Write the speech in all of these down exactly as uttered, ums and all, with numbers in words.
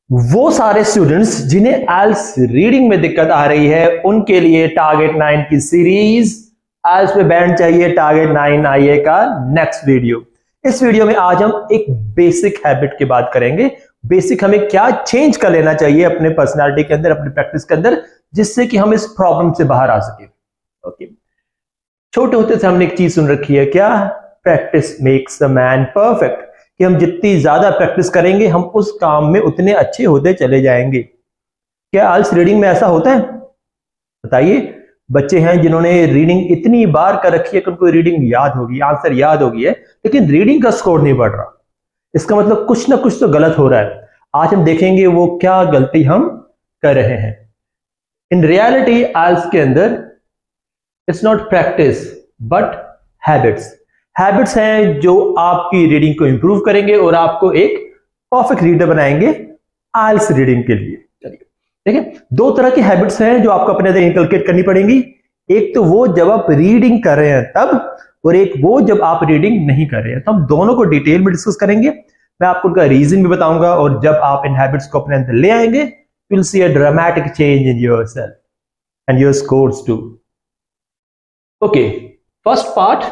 वो सारे स्टूडेंट्स जिन्हें आइल्स रीडिंग में दिक्कत आ रही है उनके लिए टारगेट नाइन की सीरीज आइल्स पे बैंड चाहिए टारगेट नाइन आईए का नेक्स्ट वीडियो। इस वीडियो में आज हम एक बेसिक हैबिट की बात करेंगे। बेसिक हमें क्या चेंज कर लेना चाहिए अपने पर्सनालिटी के अंदर, अपनी प्रैक्टिस के अंदर, जिससे कि हम इस प्रॉब्लम से बाहर आ सके। ओके, छोटे होते से हमने एक चीज सुन रखी है, क्या? Practice makes the man perfect, कि हम जितनी ज्यादा प्रैक्टिस करेंगे हम उस काम में उतने अच्छे होते चले जाएंगे। क्या आइल्स रीडिंग में ऐसा होता है? बताइए। बच्चे हैं जिन्होंने रीडिंग इतनी बार कर रखी है कि उनको रीडिंग याद होगी, आंसर याद हो गई है, लेकिन रीडिंग का स्कोर नहीं बढ़ रहा। इसका मतलब कुछ ना कुछ तो गलत हो रहा है। आज हम देखेंगे वो क्या गलती हम कर रहे हैं। इन रियलिटी आइल्स के अंदर it's not practice but habits. Habits हैं जो आपकी रीडिंग को इंप्रूव करेंगे और आपको एक परफेक्ट रीडर बनाएंगे आइल्स रीडिंग के लिए। चलिए देखिए, दो तरह की हैबिट्स हैं जो आपको अपने अंदर इनकलकेट करनी पड़ेंगी। एक तो वो जब आप रीडिंग कर रहे हैं तब, और एक वो जब आप रीडिंग नहीं कर रहे हैं। तो हम दोनों को डिटेल में डिस्कस करेंगे। मैं आपको उनका रीजन भी बताऊंगा, और जब आप इन हैबिट्स को अपने अंदर ले आएंगे you will see a dramatic change in yourself and your scores too. Okay, first part,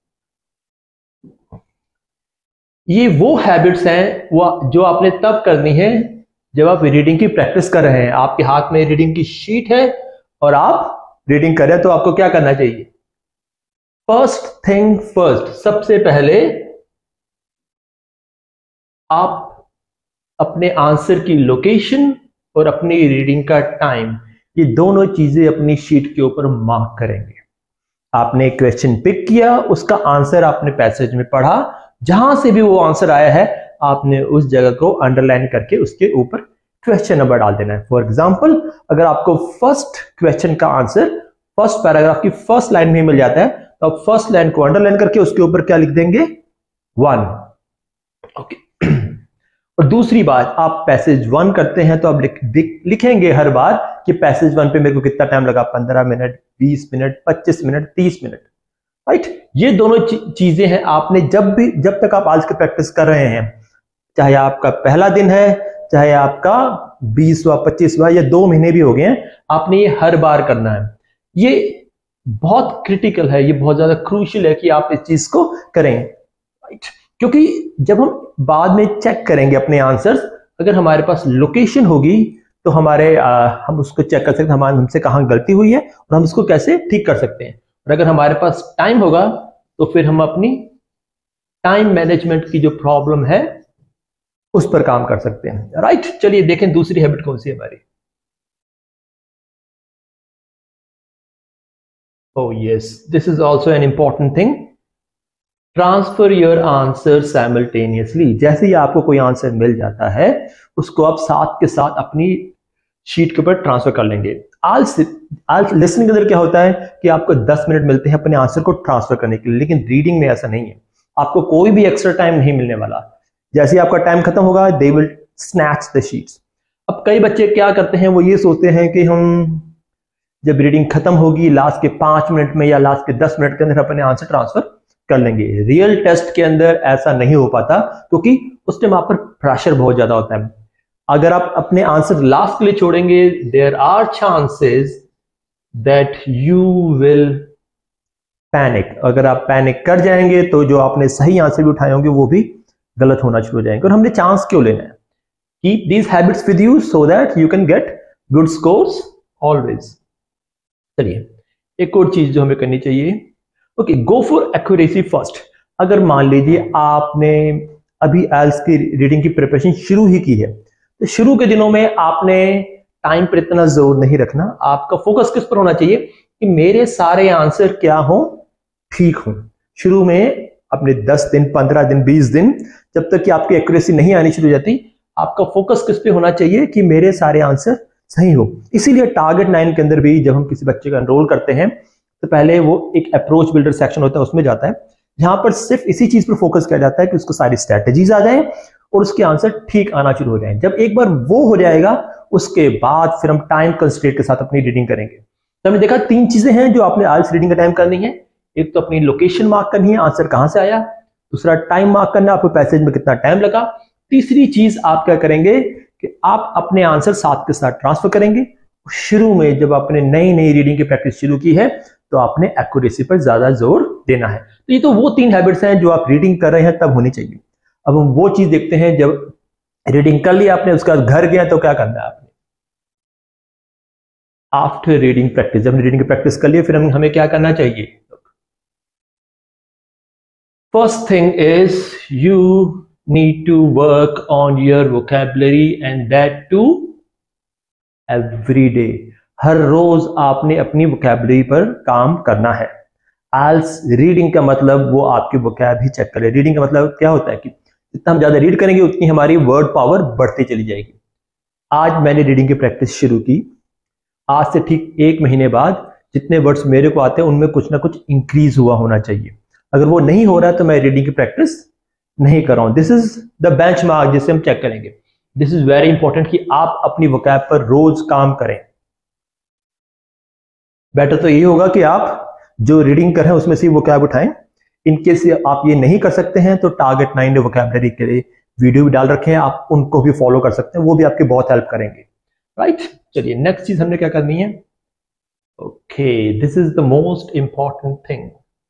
ये वो हैबिट्स हैं वो जो आपने तब करनी है जब आप रीडिंग की प्रैक्टिस कर रहे हैं। आपके हाथ में रीडिंग की शीट है और आप रीडिंग कर रहे हैं, तो आपको क्या करना चाहिए? फर्स्ट थिंग फर्स्ट, सबसे पहले आप अपने आंसर की लोकेशन और अपनी रीडिंग का टाइम, ये दोनों चीजें अपनी शीट के ऊपर मार्क करेंगे। आपने क्वेश्चन पिक किया, उसका आंसर आपने पैसेज में पढ़ा, जहां से भी वो आंसर आया है आपने उस जगह को अंडरलाइन करके उसके ऊपर क्वेश्चन नंबर डाल देना है। फॉर एग्जांपल, अगर आपको फर्स्ट क्वेश्चन का आंसर फर्स्ट पैराग्राफ की फर्स्ट लाइन में मिल जाता है, तो आप फर्स्ट लाइन को अंडरलाइन करके उसके ऊपर क्या लिख देंगे? वन। ओके। और दूसरी बात, आप पैसेज वन करते हैं तो आप लिख, लिखेंगे हर बार कि पैसेज वन पे मेरे को कितना टाइम लगा, पंद्रह मिनट, बीस मिनट, पच्चीस मिनट, तीस मिनट, राइट। ये दोनों चीजें हैं। आपने जब भी, जब तक आप आज की प्रैक्टिस कर रहे हैं, चाहे आपका पहला दिन है, चाहे आपका बीसवां, पच्चीसवां या दो महीने भी हो गए हैं, आपने ये हर बार करना है। ये बहुत क्रिटिकल है, ये बहुत ज्यादा क्रूशियल है कि आप इस चीज को करें, राइट। क्योंकि जब हम बाद में चेक करेंगे अपने आंसर्स, अगर हमारे पास लोकेशन होगी तो हमारे आ, हम उसको चेक कर सकते हैं हमारे हमसे कहाँ गलती हुई है और हम उसको कैसे ठीक कर सकते हैं। और अगर हमारे पास टाइम होगा तो फिर हम अपनी टाइम मैनेजमेंट की जो प्रॉब्लम है उस पर काम कर सकते हैं, राइट। चलिए देखें दूसरी हैबिट कौन सी है हमारी। Oh yes, this is also an important thing, transfer your answer simultaneously. जैसे ही आपको कोई आंसर मिल जाता है उसको आप साथ के साथ अपनी शीट के ऊपर ट्रांसफर कर लेंगे। आइल्स आइल्स लिसनिंग के अंदर क्या होता है कि आपको दस मिनट मिलते हैं अपने आंसर को ट्रांसफर करने के लिए, लेकिन रीडिंग में ऐसा नहीं है। आपको कोई भी एक्स्ट्रा टाइम नहीं मिलने वाला। जैसे ही आपका टाइम खत्म होगा they will snatch the sheets. अब कई बच्चे क्या करते हैं, वो ये सोचते हैं कि हम जब रीडिंग खत्म होगी लास्ट के पांच मिनट में या लास्ट के दस मिनट के अंदर अपने आंसर ट्रांसफर कर लेंगे। रियल टेस्ट के अंदर ऐसा नहीं हो पाता, क्योंकि उस टाइम आप पर प्रेशर बहुत ज्यादा होता है। अगर आप अपने आंसर लास्ट के लिए छोड़ेंगे, there are chances that you will panic. अगर आप पैनिक कर जाएंगे तो जो आपने सही आंसर भी उठाए होंगे वो भी गलत होना शुरू हो जाएंगे। और हमने चांस क्यों लेना है? Keep these habits with you so that you can get good scores always. चलिए एक और चीज जो हमें करनी चाहिए, okay, go for accuracy first. अगर मान लीजिए आपने अभी आइल्स की रीडिंग की प्रिपरेशन शुरू ही की है, तो शुरू के दिनों में आपने टाइम पर इतना जोर नहीं रखना। आपका फोकस किस पर होना चाहिए कि मेरे सारे आंसर क्या हो, ठीक हो। शुरू में अपने दस दिन, पंद्रह दिन, बीस दिन, जब तक कि आपकी एक्यूरेसी नहीं आनी शुरू हो जाती, आपका फोकस किस पे होना चाहिए कि मेरे सारे आंसर सही हो। इसीलिए टारगेट नाइन के अंदर भी जब हम किसी बच्चे का एनरोल करते हैं तो पहले वो एक अप्रोच बिल्डर सेक्शन होता है, उसमें जाता है, जहां पर सिर्फ इसी चीज पर फोकस किया जाता है कि उसको सारी स्ट्रेटेजीज आ जाए और उसके आंसर ठीक आना शुरू हो जाए। जब एक बार वो हो जाएगा उसके बाद फिर हम टाइम कंस्ट्रेंट के साथ अपनी रीडिंग करेंगे। तो हमने देखा तीन चीजें हैं जो आपने आइल्स रीडिंग का टाइम करनी है। एक तो अपनी लोकेशन मार्क करनी है, आंसर कहां से आया। दूसरा टाइम मार्क करना, आपको पैसेज में कितना टाइम लगा। तीसरी चीज आप क्या करेंगे कि आप अपने आंसर साथ के साथ ट्रांसफर करेंगे। शुरू में जब आपने नई नई रीडिंग की प्रैक्टिस शुरू की है तो आपने एक्यूरेसी पर ज्यादा जोर देना है। तो ये तो वो तीन हैबिट्स हैं जो आप रीडिंग कर रहे हैं तब होनी चाहिए। अब हम वो चीज देखते हैं, जब रीडिंग कर लिया आपने, उसका घर गया तो क्या करना है आपने। आफ्टर रीडिंग प्रैक्टिस, जब रीडिंग की प्रैक्टिस कर लिया फिर हम हमें क्या करना चाहिए। First thing is you need to work on your vocabulary and that too every day. हर रोज आपने अपनी वोकैबुलरी पर काम करना है। एल्स रीडिंग का मतलब वो आपकी वोकैब ही चेक करे। रीडिंग का मतलब क्या होता है कि जितना हम ज्यादा रीड करेंगे उतनी हमारी वर्ड पावर बढ़ती चली जाएगी। आज मैंने रीडिंग की प्रैक्टिस शुरू की, आज से ठीक एक महीने बाद जितने वर्ड्स मेरे को आते हैं उनमें कुछ ना कुछ इंक्रीज हुआ होना चाहिए। अगर वो नहीं हो रहा है तो मैं रीडिंग की प्रैक्टिस नहीं कर रहा हूं। दिस इज द बेंचमार्क जिसे हम चेक करेंगे। दिस इज वेरी इंपॉर्टेंट कि आप अपनी वोकैब पर रोज काम करें। बेटर तो यही होगा कि आप जो रीडिंग कर रहे हैं उसमें से वोकैब उठाएं। इनकेस आप ये नहीं कर सकते हैं तो टारगेट नाइन वोकैबुलरी के लिए वीडियो भी डाल रखे हैं, आप उनको भी फॉलो कर सकते हैं, वो भी आपकी बहुत हेल्प करेंगे। Right right? चलिए नेक्स्ट चीज हमने क्या करनी है। Okay, this is the most important thing.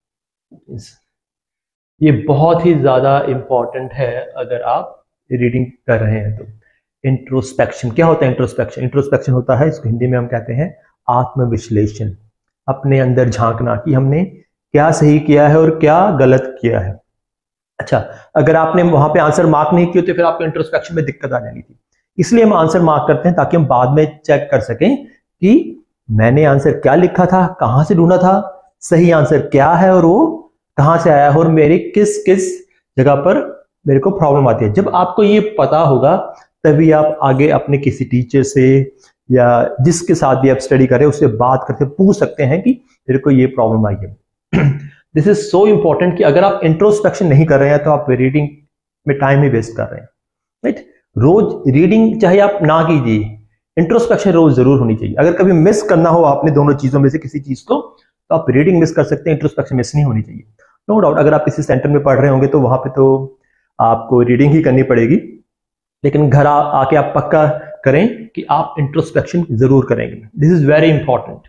ये बहुत ही ज्यादा इंपॉर्टेंट है अगर आप रीडिंग कर रहे हैं तो। इंट्रोस्पेक्शन क्या होता है। इंट्रोस्पेक्शन इंट्रोस्पेक्शन होता है, इसको हिंदी में हम कहते हैं आत्मविश्लेषण। अपने अंदर झांकना कि हमने क्या सही किया है और क्या गलत किया है। अच्छा, अगर आपने वहां पे आंसर मार्क नहीं किया तो फिर आपको इंट्रोस्पेक्शन में दिक्कत आ जानी थी। इसलिए हम आंसर मार्क करते हैं ताकि हम बाद में चेक कर सकें कि मैंने आंसर क्या लिखा था, कहां से ढूंढा था, सही आंसर क्या है और वो कहां से आया है और मेरी किस किस जगह पर मेरे को प्रॉब्लम आती है। जब आपको ये पता होगा तभी आप आगे अपने किसी टीचर से या जिसके साथ भी आप स्टडी करें उससे बात करके पूछ सकते हैं कि मेरे को ये प्रॉब्लम आई है। दिस इज सो इंपॉर्टेंट कि अगर आप इंट्रोस्पेक्शन नहीं कर रहे हैं तो आप रीडिंग में टाइम ही वेस्ट कर रहे हैं। राइट, रोज रीडिंग चाहे आप ना कीजिए, इंट्रोस्पेक्शन रोज जरूर होनी चाहिए। अगर कभी मिस करना हो आपने दोनों चीजों में से किसी चीज को तो आप रीडिंग मिस कर सकते हैं, इंट्रोस्पेक्शन मिस नहीं होनी चाहिए। नो डाउट अगर आप किसी सेंटर में पढ़ रहे होंगे तो वहां पे तो आपको रीडिंग ही करनी पड़ेगी, लेकिन घर आ, आके आप पक्का करें कि आप इंट्रोस्पेक्शन जरूर करेंगे। This is very important.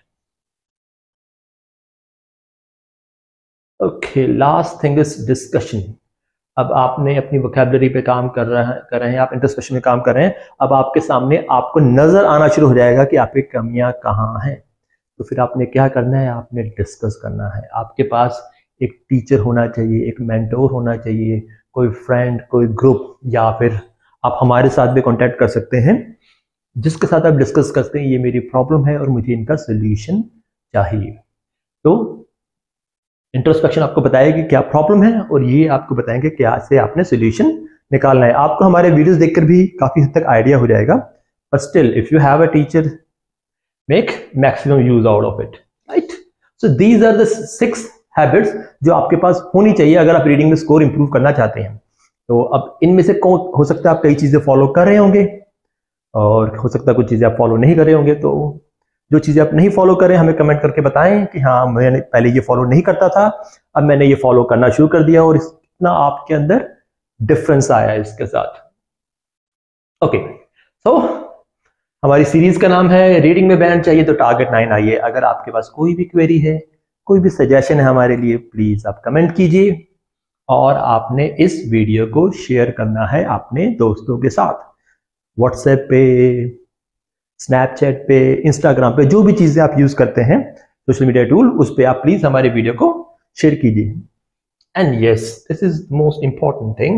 Okay, last thing is discussion. अब आपने अपनी वोकैबुलरी पे काम कर रहे हैं कर रहे हैं आप इंट्रोस्पेक्शन में काम कर रहे हैं। अब आपके सामने आपको नजर आना शुरू हो जाएगा कि आपकी कमियां कहाँ हैं। तो फिर आपने क्या करना है, आपने डिस्कस करना है। आपके पास एक टीचर होना चाहिए, एक मेंटोर होना चाहिए, कोई फ्रेंड, कोई ग्रुप, या फिर आप हमारे साथ भी कांटेक्ट कर सकते हैं जिसके साथ आप डिस्कस करते हैं ये मेरी प्रॉब्लम है और मुझे इनका सोल्यूशन चाहिए। तो इंट्रोस्पेक्शन आपको बताएगी क्या प्रॉब्लम है और ये आपको बताएंगे क्या से आपने सोल्यूशन निकालना है। आपको हमारे वीडियोस देखकर भी काफी हद तक आइडिया हो जाएगा, but still if you have a teacher make maximum use out of it. Right, so these are the six habits जो आपके पास होनी चाहिए अगर आप रीडिंग में स्कोर इंप्रूव करना चाहते हैं। तो अब इनमें से कौन हो सकता है आप कई चीजें फॉलो कर रहे होंगे और हो सकता है कुछ चीजें आप फॉलो नहीं कर रहे होंगे। तो जो चीजें आप नहीं फॉलो करें हमें कमेंट करके बताएं कि हाँ मैंने पहले ये फॉलो नहीं करता था, अब मैंने ये फॉलो करना शुरू कर दिया और इतना आपके अंदर डिफरेंस आया इसके साथ। ओके, सो हमारी सीरीज का नाम है रीडिंग में बैंड चाहिए तो टारगेट नाइन आइए। अगर आपके पास कोई भी क्वेरी है, कोई भी सजेशन है हमारे लिए, प्लीज आप कमेंट कीजिए और आपने इस वीडियो को शेयर करना है अपने दोस्तों के साथ। व्हाट्सएप पे, स्नैपचैट पे, इंस्टाग्राम पे, जो भी चीजें आप यूज करते हैं सोशल मीडिया टूल, उस पे आप प्लीज हमारे वीडियो को शेयर कीजिए। And yes, this is most important thing,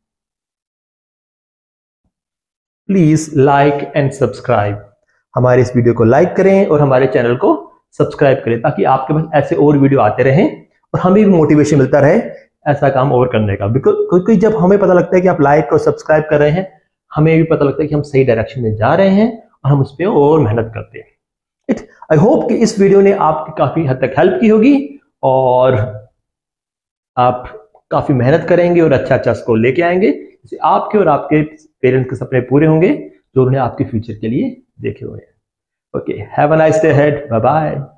please like and subscribe. हमारे इस वीडियो को लाइक करें और हमारे चैनल को सब्सक्राइब करें ताकि आपके पास ऐसे और वीडियो आते रहें और हमें भी मोटिवेशन मिलता रहे ऐसा काम और करने का। बिकॉज क्योंकि जब हमें पता लगता है कि आप लाइक और सब्सक्राइब कर रहे हैं, हमें भी पता लगता है कि हम सही डायरेक्शन में जा रहे हैं और हम उस पर और मेहनत करते हैं। इट आई होप कि इस वीडियो ने आपकी काफी हद तक हेल्प की होगी और आप काफी मेहनत करेंगे और अच्छा अच्छा स्कोर लेके आएंगे, जिससे आपके और आपके पेरेंट्स के सपने पूरे होंगे जो उन्हें आपके फ्यूचर के लिए देखे हुए हैं। Okay, have a nice day ahead, bye bye.